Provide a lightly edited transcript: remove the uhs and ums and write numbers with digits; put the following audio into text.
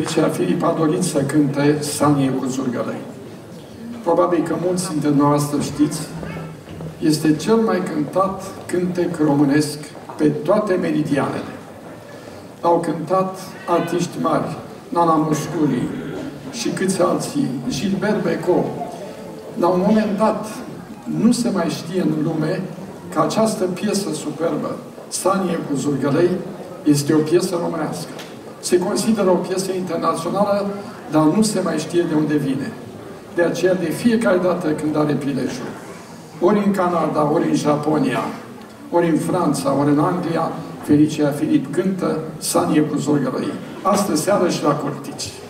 Felicia Filip a dorit să cânte Sanie cu Zurgălăi. Probabil că mulți dintre noastre știți, este cel mai cântat cântec românesc pe toate meridianele. Au cântat artiști mari, Nana Mușcuri și câți alții, Gilbert Bécaud. La un moment dat, nu se mai știe în lume că această piesă superbă, Sanie cu Zurgălăi, este o piesă românească. Se consideră o piesă internațională, dar nu se mai știe de unde vine. De aceea, de fiecare dată când are prilejul, ori în Canada, ori în Japonia, ori în Franța, ori în Anglia, Felicia Filip cântă Sanie cu Zurgălăi. Astă seară și la Curtici.